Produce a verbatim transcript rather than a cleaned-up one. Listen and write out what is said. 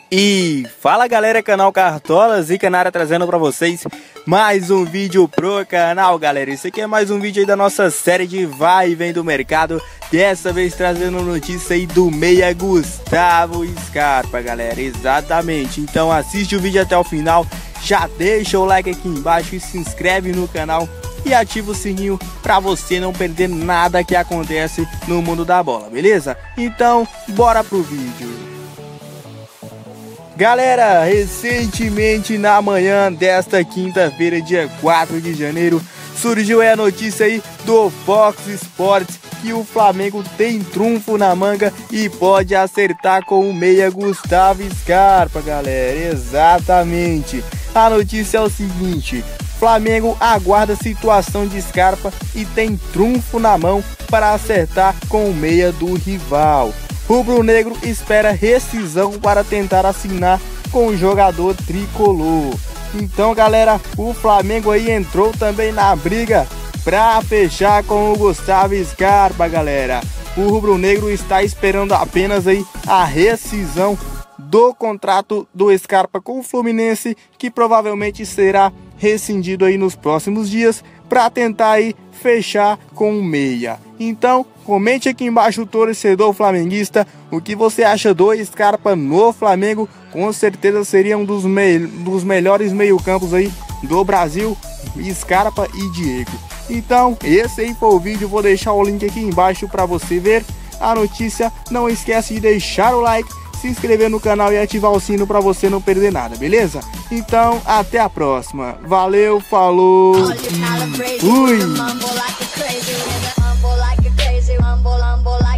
E fala galera, canal Cartola, Zica na área, trazendo pra vocês mais um vídeo pro canal, galera. Esse aqui é mais um vídeo aí da nossa série de vai e vem do mercado. Dessa vez trazendo notícia aí do meia Gustavo Scarpa, galera. Exatamente, então assiste o vídeo até o final. Já deixa o like aqui embaixo e se inscreve no canal e ativa o sininho para você não perder nada que acontece no mundo da bola, beleza? Então, bora pro vídeo. Galera, recentemente na manhã desta quinta-feira, dia quatro de janeiro, surgiu aí a notícia aí do Fox Sports que o Flamengo tem trunfo na manga e pode acertar com o meia Gustavo Scarpa, galera. Exatamente. A notícia é o seguinte: Flamengo aguarda a situação de Scarpa e tem trunfo na mão para acertar com o meia do rival. Rubro-negro espera rescisão para tentar assinar com o jogador tricolor. Então, galera, o Flamengo aí entrou também na briga para fechar com o Gustavo Scarpa, galera. O rubro-negro está esperando apenas aí a rescisão do contrato do Scarpa com o Fluminense, que provavelmente será rescindido aí nos próximos dias, para tentar aí fechar com o meia. Então, comente aqui embaixo, o torcedor flamenguista, o que você acha do Scarpa no Flamengo. Com certeza seria um dos, me dos melhores meio-campos aí do Brasil, Scarpa e Diego. Então, esse aí foi o vídeo, vou deixar o link aqui embaixo para você ver a notícia. Não esquece de deixar o like, se inscrever no canal e ativar o sino para você não perder nada, beleza? Então, até a próxima. Valeu, falou e fui!